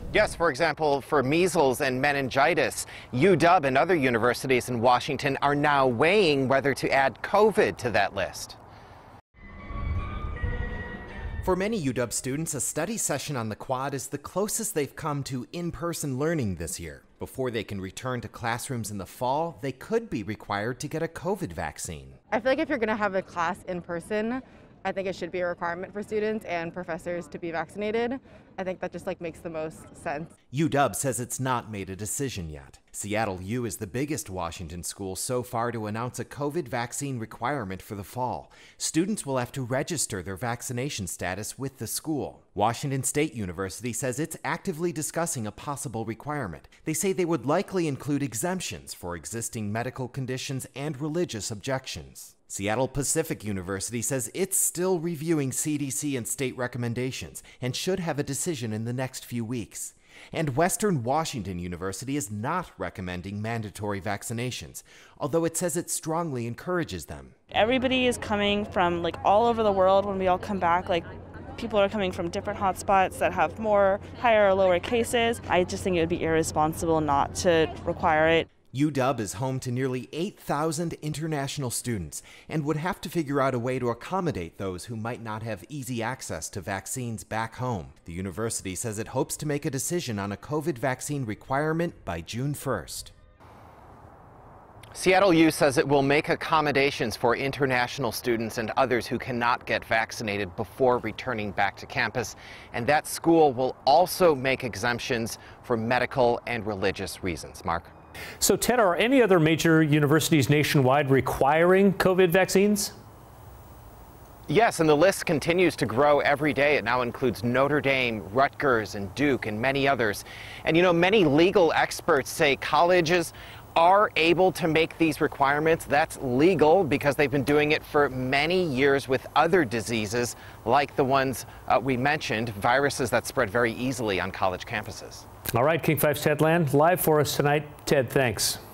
Yes, for example, for measles and meningitis, UW and other universities in Washington are now weighing whether to add COVID to that list. For many UW students, a study session on the quad is the closest they've come to in-person learning this year. Before they can return to classrooms in the fall, they could be required to get a COVID vaccine. I feel like if you're going to have a class in person, I think it should be a requirement for students and professors to be vaccinated. I think that just makes the most sense. UW says it's not made a decision yet. Seattle U is the biggest Washington school so far to announce a COVID vaccine requirement for the fall. Students will have to register their vaccination status with the school. Washington State University says it's actively discussing a possible requirement. They say they would likely include exemptions for existing medical conditions and religious objections. Seattle Pacific University says it's still reviewing CDC and state recommendations and should have a decision in the next few weeks. And Western Washington University is not recommending mandatory vaccinations, although it says it strongly encourages them. Everybody is coming from all over the world when we all come back. People are coming from different hotspots that have more higher or lower cases. I just think it would be irresponsible not to require it. UW is home to nearly 8,000 international students and would have to figure out a way to accommodate those who might not have easy access to vaccines back home. The university says it hopes to make a decision on a COVID vaccine requirement by June 1st. Seattle U says it will make accommodations for international students and others who cannot get vaccinated before returning back to campus. And that school will also make exemptions for medical and religious reasons. Mark? So, Ted, are any other major universities nationwide requiring COVID vaccines? Yes, and the list continues to grow every day. It now includes Notre Dame, Rutgers, and Duke, and many others. And many legal experts say colleges are able to make these requirements. That's legal because they've been doing it for many years with other diseases like the ones we mentioned, viruses that spread very easily on college campuses. All right, King 5's Ted Land live for us tonight. Ted, thanks.